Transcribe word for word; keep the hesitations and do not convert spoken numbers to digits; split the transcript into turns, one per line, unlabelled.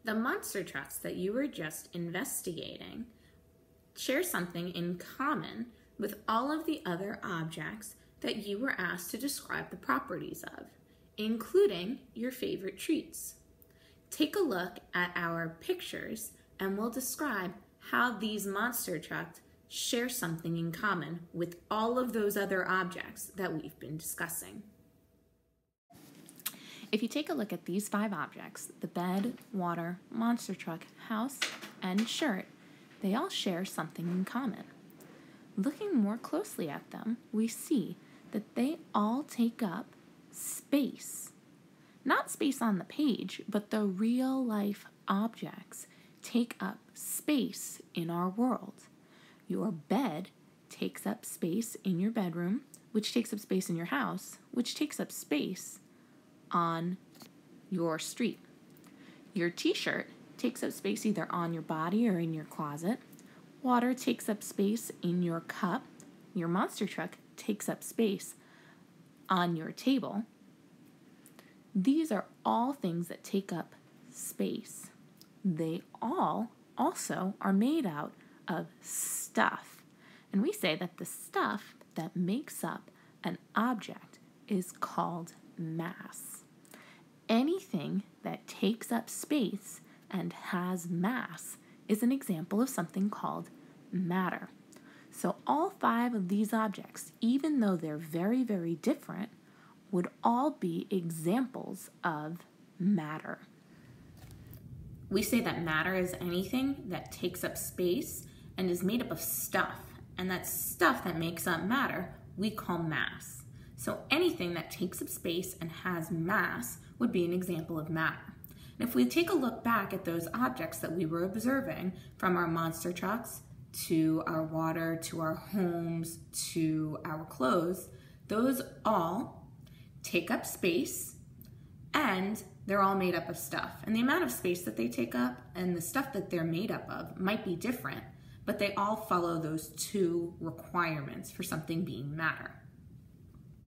The monster trucks that you were just investigating share something in common with all of the other objects that you were asked to describe the properties of, including your favorite treats. Take a look at our pictures and we'll describe how these monster trucks share something in common with all of those other objects that we've been discussing. If you take a look at these five objects, the bed, water, monster truck, house, and shirt, they all share something in common. Looking more closely at them, we see that they all take up space. Not space on the page, but the real life objects take up space in our world. Your bed takes up space in your bedroom, which takes up space in your house, which takes up space on your street. Your t-shirt takes up space either on your body or in your closet. Water takes up space in your cup. Your monster truck takes up space on your table. These are all things that take up space. They all also are made out of stuff. And we say that the stuff that makes up an object is called mass. Anything that takes up space and has mass is an example of something called matter. So all five of these objects, even though they're very, very different, would all be examples of matter. We say that matter is anything that takes up space and is made up of stuff, and that stuff that makes up matter we call mass. So anything that takes up space and has mass would be an example of matter. And if we take a look back at those objects that we were observing, from our monster trucks to our water, to our homes, to our clothes, those all take up space and they're all made up of stuff. And the amount of space that they take up and the stuff that they're made up of might be different, but they all follow those two requirements for something being matter.